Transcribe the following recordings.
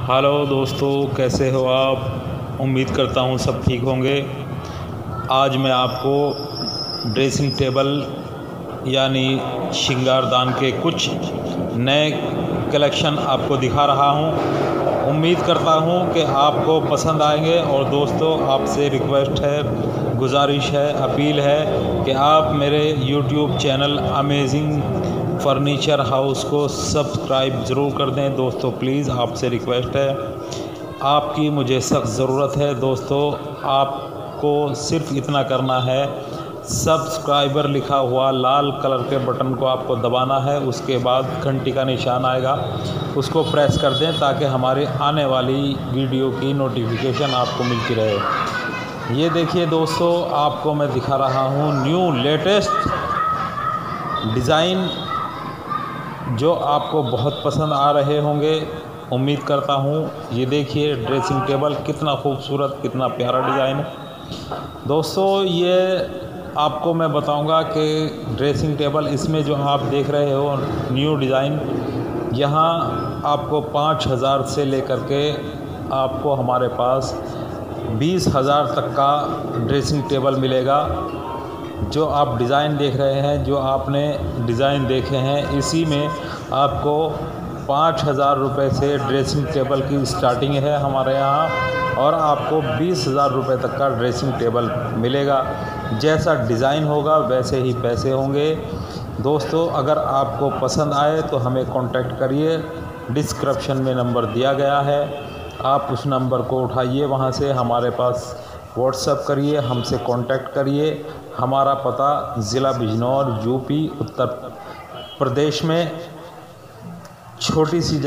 Hello दोस्तों, कैसे हो आप। उम्मीद करता हूँ सब ठीक होंगे। आज मैं आपको ड्रेसिंग टेबल यानी श्रृंगारदान के कुछ नए कलेक्शन आपको दिखा रहा हूँ। उम्मीद करता हूँ कि आपको पसंद आएंगे। और दोस्तों, आपसे रिक्वेस्ट है, गुजारिश है, अपील है कि आप मेरे YouTube channel amazing furniture house को सब्सक्राइब ज़रूर कर दें। दोस्तों प्लीज़ आपसे रिक्वेस्ट है, आपकी मुझे सख्त ज़रूरत है। दोस्तों, आपको सिर्फ इतना करना है, सब्सक्राइबर लिखा हुआ लाल कलर के बटन को आपको दबाना है। उसके बाद घंटी का निशान आएगा, उसको प्रेस कर दें ताकि हमारे आने वाली वीडियो की नोटिफिकेशन आपको मिलती रहे। ये देखिए दोस्तों, आपको मैं दिखा रहा हूँ न्यू लेटेस्ट डिज़ाइन जो आपको बहुत पसंद आ रहे होंगे, उम्मीद करता हूँ। ये देखिए ड्रेसिंग टेबल कितना खूबसूरत, कितना प्यारा डिज़ाइन है। दोस्तों, ये आपको मैं बताऊंगा कि ड्रेसिंग टेबल इसमें जो आप देख रहे हो न्यू डिज़ाइन, यहाँ आपको 5,000 से लेकर के आपको हमारे पास 20,000 तक का ड्रेसिंग टेबल मिलेगा। जो आप डिज़ाइन देख रहे हैं, जो आपने डिज़ाइन देखे हैं, इसी में आपको 5,000 रुपये से ड्रेसिंग टेबल की स्टार्टिंग है हमारे यहाँ, और आपको 20,000 रुपये तक का ड्रेसिंग टेबल मिलेगा। जैसा डिज़ाइन होगा वैसे ही पैसे होंगे। दोस्तों, अगर आपको पसंद आए तो हमें कांटेक्ट करिए। डिस्क्रिप्शन में नंबर दिया गया है, आप उस नंबर को उठाइए, वहाँ से हमारे पास व्हाट्सएप करिए, हमसे कांटेक्ट करिए। हमारा पता ज़िला बिजनौर, यूपी, उत्तर प्रदेश में, छोटी सी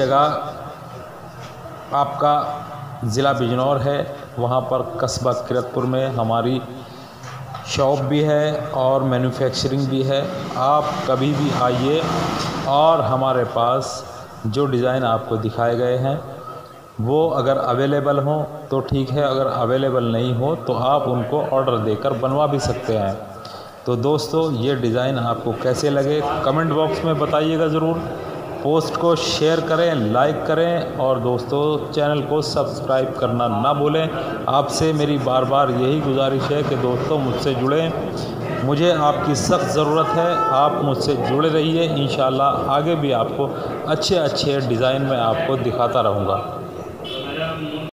जगह आपका ज़िला बिजनौर है। वहाँ पर कस्बा किरतपुर में हमारी शॉप भी है और मैन्युफैक्चरिंग भी है। आप कभी भी आइए और हमारे पास जो डिज़ाइन आपको दिखाए गए हैं वो अगर अवेलेबल हो तो ठीक है, अगर अवेलेबल नहीं हो तो आप उनको ऑर्डर देकर बनवा भी सकते हैं। तो दोस्तों, ये डिज़ाइन आपको कैसे लगे कमेंट बॉक्स में बताइएगा ज़रूर। पोस्ट को शेयर करें, लाइक करें, और दोस्तों चैनल को सब्सक्राइब करना ना भूलें। आपसे मेरी बार बार यही गुजारिश है कि दोस्तों मुझसे जुड़ें, मुझे आपकी सख्त ज़रूरत है। आप मुझसे जुड़े रहिए, इंशाल्लाह आगे भी आपको अच्छे अच्छे डिज़ाइन में आपको दिखाता रहूँगा।